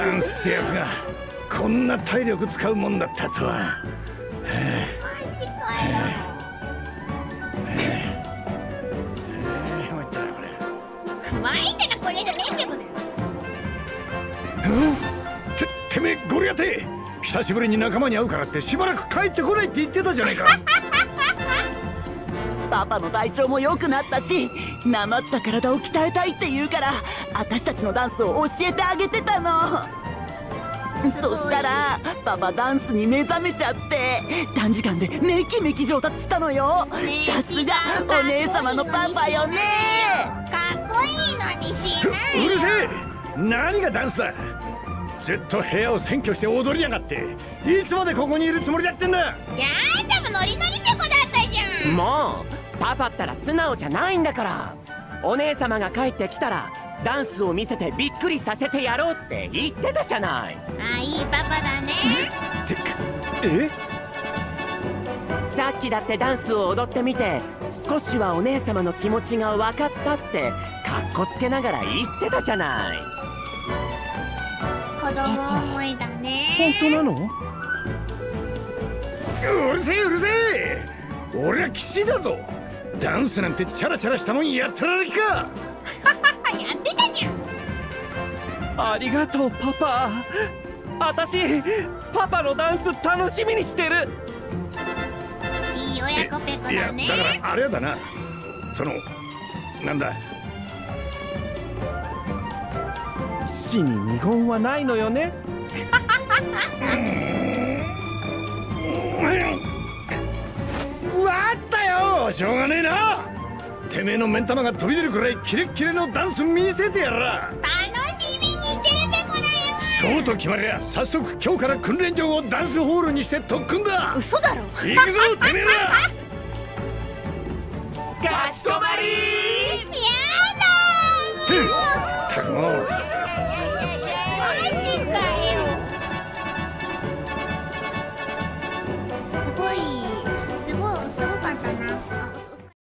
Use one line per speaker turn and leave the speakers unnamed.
ダンスってやつがこんな体力使うもんだったとは。
マジかよ。参ったな、これじゃねえんだよ。
てめえゴリアテ、久しぶりに仲間に会うからってしばらく帰ってこないって言ってたじゃないか。
パパの体調も良くなったし、なまった体を鍛えたいって言うから、私たちのダンスを教えてあげてたの。そしたらパパダンスに目覚めちゃって、短時間でめきめき上達したのよ。さすがお姉様のパパよね。
かっこいいのにしないよ。
うるせえ、何がダンスだ。ずっと部屋を占拠して踊りやがって、いつまでここにいるつもりだってんだ。
やだもノリノリペコだったじゃん。
もうパパったら素直じゃないんだから。お姉様が帰ってきたらダンスを見せてびっくりさせてやろうって言ってたじゃない。
あ、いいパパだね。
え？
さっきだってダンスを踊ってみて、少しはお姉様の気持ちが分かったってかっこつけながら言ってたじゃない。
子供思いだね。
本当なの？うるせえうるせえ、俺は騎士だぞ。ダンスなんてチャラチャラしたもんやってられるか。
やってたじゃん。
ありがとうパパ。私パパのダンス楽しみにしてる。
いい親子ペコだね。
いやだからあれだな、そのなんだ、
死に見本はないのよね。
わったよ、しょうがねえな。てめえの目ん玉が飛び出るくらいキレッキレのダンス見せてやら。
楽しみにしてるペコだよ。
そうと決まりゃ早速今日から訓練場をダンスホールにして特訓だ。
嘘だろ。
行くぞてめえら。
かしこまり。
やだー。
ったくもう